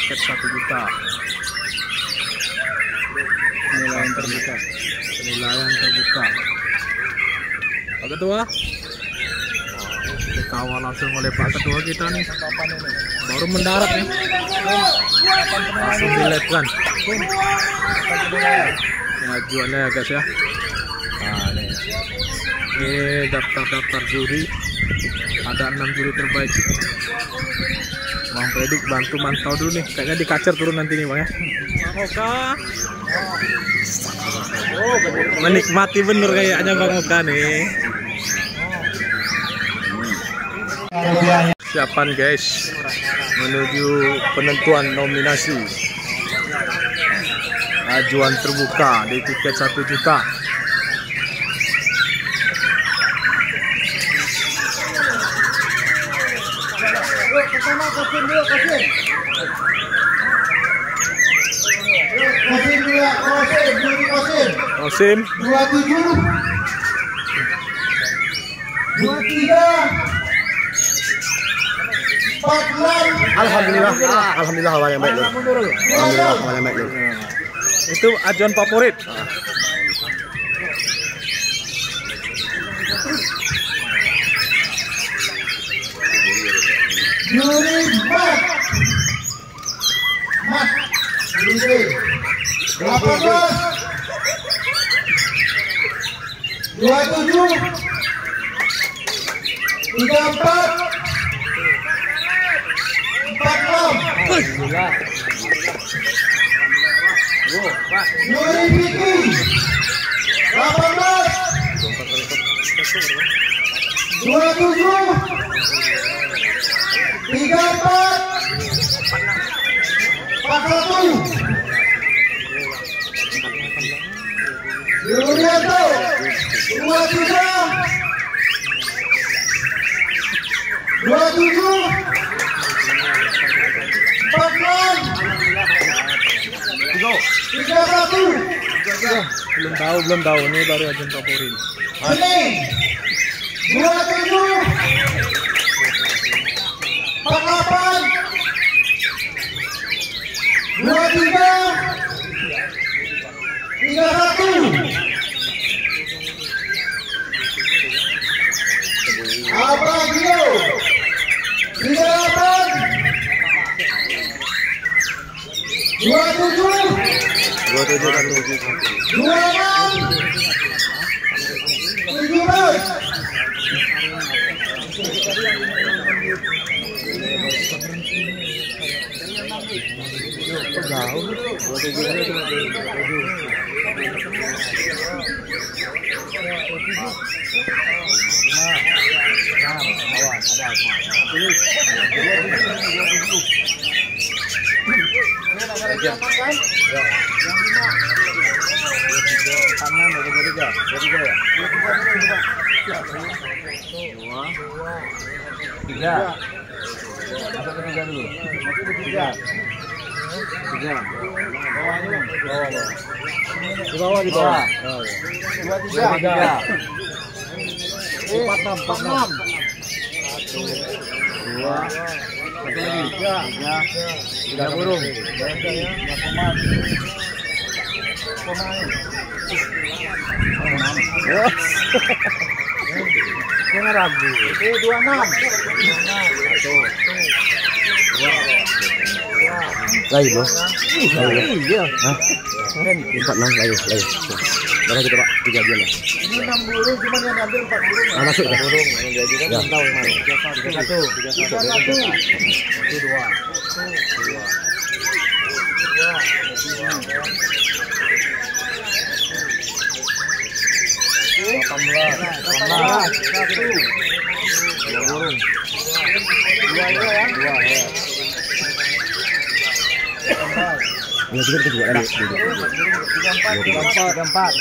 tiket 1 juta. Penilaian terbuka. Penilaian terbuka. Pak Ketua. Dikawal langsung oleh Pak Ketua kita nih. Baru mendarat nih. Langsung dilihatkan. Pengajuannya ya guys ya. Nah, nih. Ini daftar-daftar juri. Ada 6 juri terbaik. Bang Predik bantu mantau dulu nih. Kayaknya dikacer turun nanti nih Bang ya. Oka. Menikmati bener kayaknya Bang Oka nih. Siapan guys, menuju penentuan nominasi. Ajuan terbuka di tiket 1 juta. Kosim 27 23 46. Alhamdulillah awal yang baik dulu. Alhamdulillah awal yang baik dulu. itu ajuan favorit. Juri Mat Juri 18 27 34 46. Juri Vicky 18 27 34 41. Yulianto 23 27 46 31. Belum tahu ini baru ajuan favorit. Senin 27 48 23 31. Abagio 38 27 26 17. Di bawah. 23. 46. 3 burung. Jangan ragu. 26. Lagi bro. Iya. Hah? 46 lagi. Berapa kita Pak? 3 ajuan ya? Ini 6 burung, cuma yang diambil 4 burung. Masuk ya? Burung yang diajukan belum tahu yang mana. Ya juga kita juga ada. 34.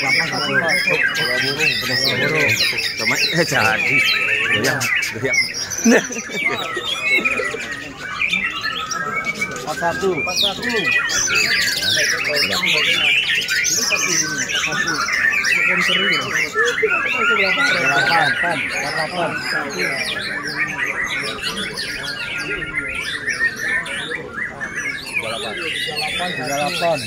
Cuma jadi. Ya. 41. 38.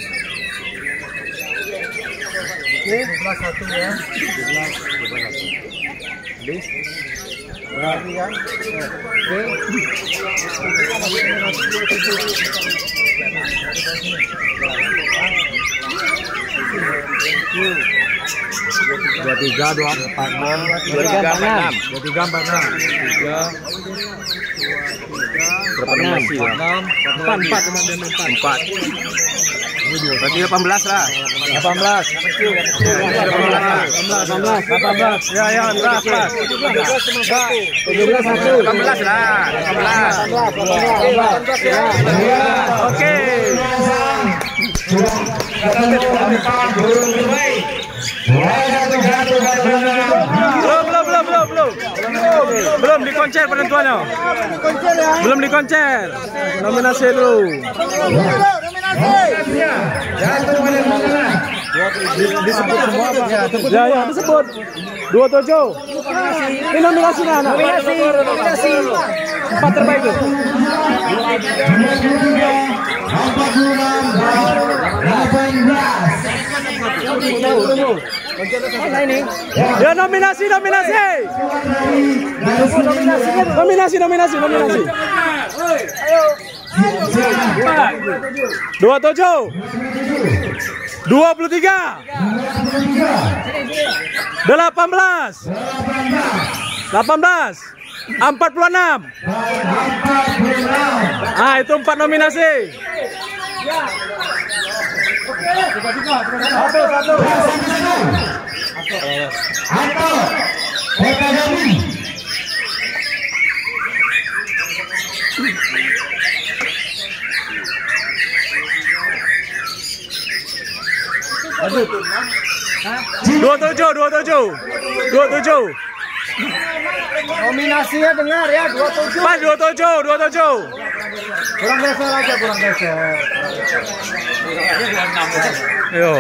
Oke, 11-1 ya. 11. Berarti kan? Oke. 23, 24, 6. 23, 46. Berapa enam? 4 teman-teman, 4. Berarti 18 lah. 18. 18. Ya, beras. 18 lah. 18. Oke. Belum dikoncer penentuannya. Belum dikoncer. Nominasi dulu. Disebut semua apa? Ya, disebut. 27. Ini nominasinya anak. Nominasi. 4 terbaik itu. Mana ini? Ya, nominasi. 27, 23, 18, 46. Ah, itu 4 nominasi. Dua tujuh. Nominasinya dengar ya, 27. Pas 27. Kurang geser aja, kurang geser. Yo.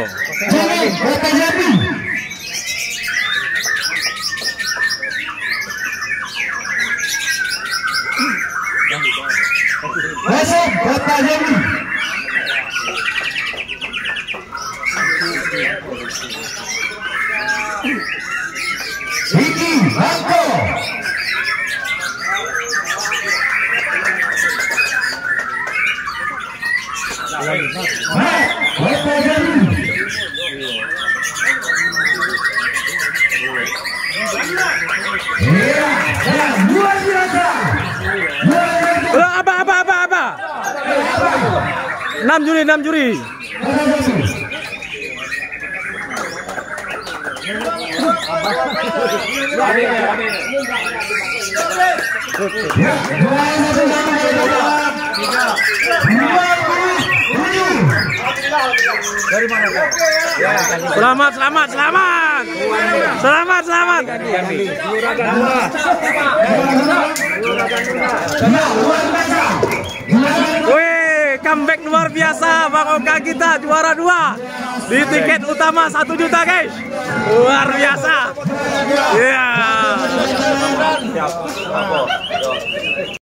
Apa? 6 juri. Dari mana? Selamat. Wih, comeback luar biasa Bang Oka kita, juara 2 di tiket utama 1 juta guys. Luar biasa. Iya.